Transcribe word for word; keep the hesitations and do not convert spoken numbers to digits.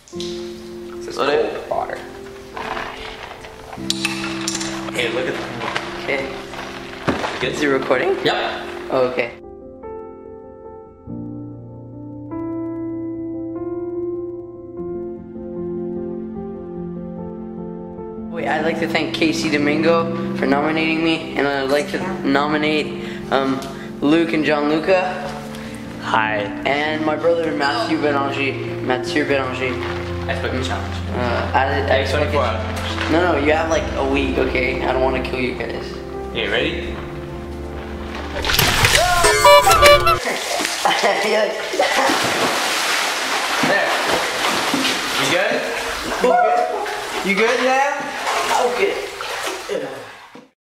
This is cold water. Okay, look at that. Okay. Good? Is it recording? Yep. Oh, okay. Wait, I'd like to thank Casey Domingo for nominating me, and I'd like to nominate um, Luke and John Luca. Hi. And my brother Matthew Bélanger. Mathieu Bélanger. Ice Bucket Challenge. Uh, I, I, twenty-four hours. No, no, you have like a week, okay? I don't want to kill you guys. Okay, ready? There. You good? You good now? Okay.